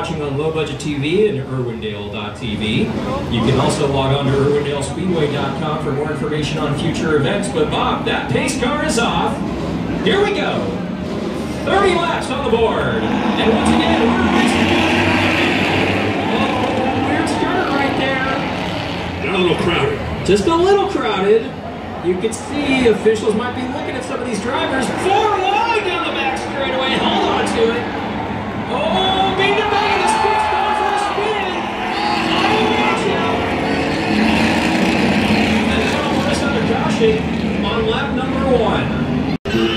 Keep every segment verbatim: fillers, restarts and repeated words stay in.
Watching on Low Budget T V and Irwindale dot T V. You can also log on to Irwindale Speedway dot com for more information on future events. But Bob, that pace car is off. Here we go. thirty laps on the board. And once again, we're racing. Oh, weird start right there. Got a little crowded. Just a little crowded. You can see officials might be looking at some of these drivers. Four wide down the back straightaway. Hold on to it. Oh, beat the back of the sticks going for a spin. Oh, watch out. And then over us under caution on lap number one.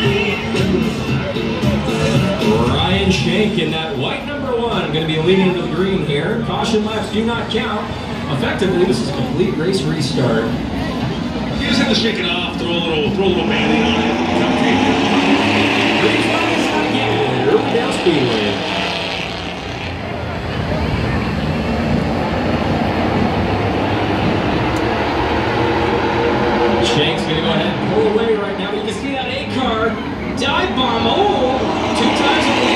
Ryan Shank in that white number one. Going to be leading into the green here. Caution laps do not count. Effectively, this is a complete race restart. You just have to shake it off, throw a little, throw a little band-aid on it. Race one is out again. Irwindale Speedway. Shank's going to go ahead and pull away right now. You can see that eight car dive bomb. Oh, two times in the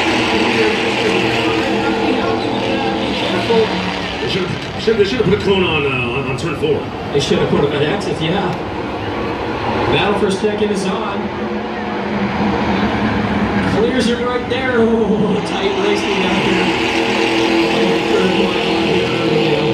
lead. Be careful. They should have, they should have put a cone on, uh, on, on turn four. They should have put him at exit, yeah. Battle for second is on. Clears it right there. Oh, tight racing down here. Third mile on here.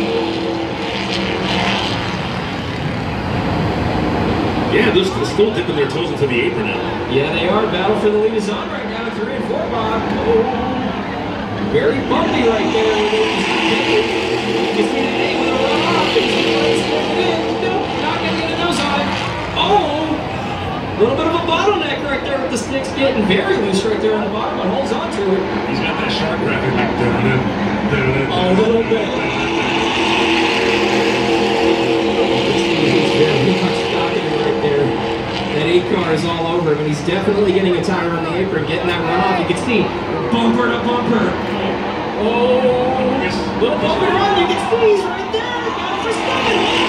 Yeah, they're, they're still dipping their toes into the apron now. Yeah, they are. Battle for the lead is on right now. Three and four, Bob. Oh, very bumpy right there. You can see the name of the run off. Nope, not going to get a nose on it. Oh! A little bit of a bottleneck right there with the sticks getting very loose right there on the bottom, but holds on to it. He's got that shark graphic back there on it. A little bit. He's very much stocking right there. That eight car is all over him, and he's definitely getting a tire on the apron, getting that run off. You can see bumper to bumper. Oh, little bumper run. You can see he's right there. Got it for second.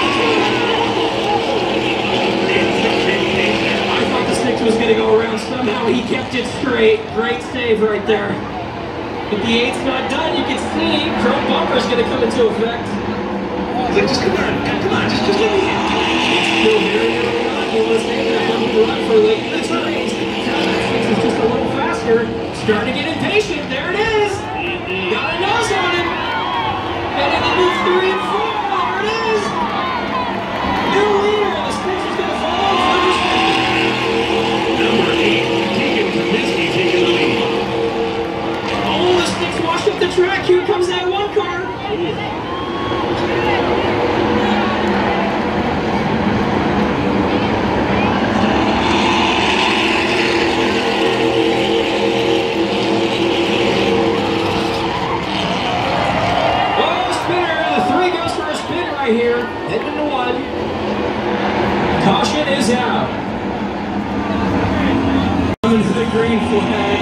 Was going to go around somehow. He kept it straight. Great save right there. But the eight's not done. You can see chrome bumper is going to come into effect. Like, just come on, come on, just just let me in. It's still very early on. He was able to come run for late in the race. It's just a little faster. Starting to get impatient. There it is. Got a nose on him. Heading into three and four. There it is. New leader. The sticks is going to follow first. Number eight, Keegan Kaminsky taking the lead. Oh, the sticks washed up the track. Here comes that one car. Oh, spinner. The three goes for a spin right here. Heading into one. Caution is out. Coming to the green flag.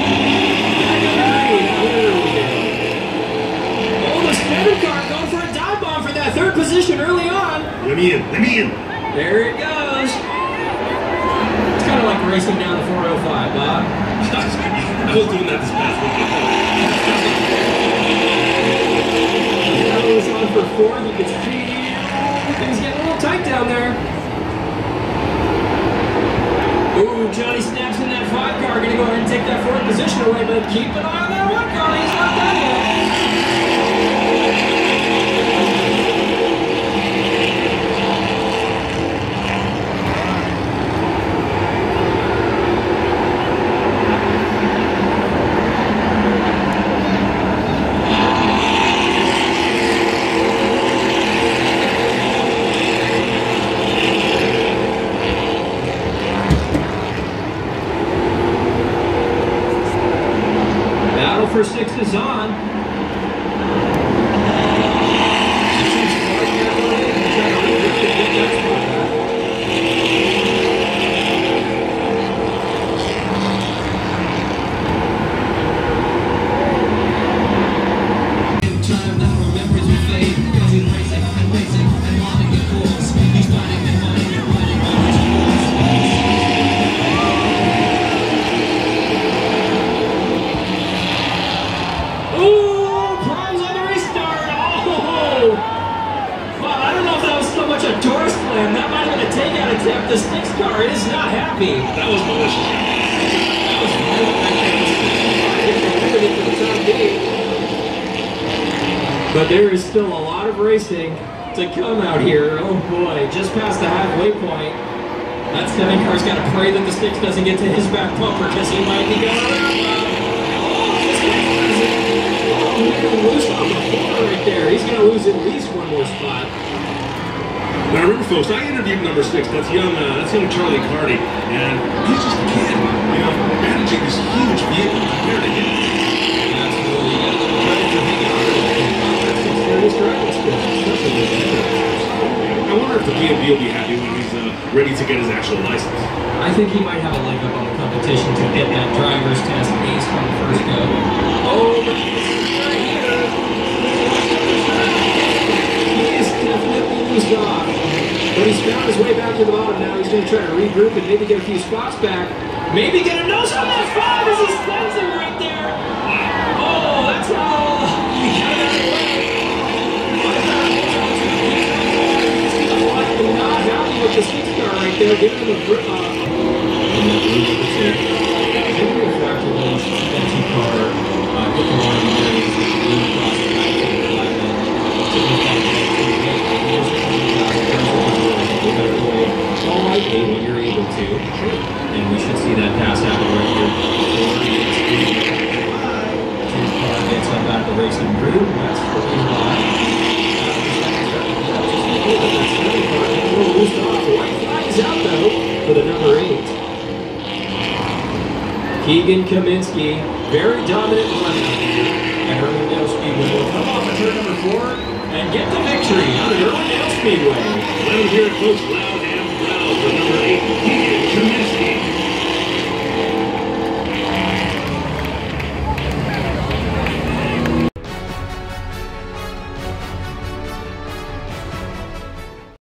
Oh, the spinner car going for a dive bomb for that third position early on. Let me in, let me in. There it goes. It's kind of like racing down the four oh five, Bob. I was doing that this past weekend. That was on for fourth. You can see things getting a little tight down there. Ooh, Johnny snaps in that five car, gonna go ahead and take that fourth position away, but keep an eye on that one car, he's not done yet. For six is on. Ooh! except the six car is not happy. That was malicious. That was really for the time being. But there is still a lot of racing to come out here. Oh boy, just past the halfway point. That seven car's got to pray that the six doesn't get to his back bumper because he might be going around. Oh, this guy does it. Oh, he's going to lose on the floor right there. He's going to lose at least one more spot. Now remember, folks, I interviewed number six. That's young. Uh, that's young Charlie Carty, and he's just a kid. You know, managing this huge vehicle compared to him. Absolutely. You got a little credit for hanging on to that six thirty driving skills, especially with that. I wonder if the B M W will be happy when he's uh, ready to get his actual license. I think he might have a leg up on the competition to get that driver's test ace from the first go. Oh, but this is right here. He is definitely loosed off. But he's found his way back to the bottom now. He's going to try to regroup and maybe get a few spots back. Maybe get a nose on that five as he stands him right there. Oh, that's how he got it out of the way. Not happy with the six car right there, giving him a grip off. And that loop of the tip. Maybe we'll factor those that two car, uh, put the one of the areas that you move across the back of the flat bed. All right, Abe, when you're able to. And we should see that pass happen right here. Two car gets up out of the racing group. That's pretty high. Loosed off. White flag is out though for the number eight. Keegan Kaminsky, very dominant run out here at Irwindale Speedway. Will come off at turn number four and get the victory out of Irwindale Speedway. Let him hear it, folks, loud and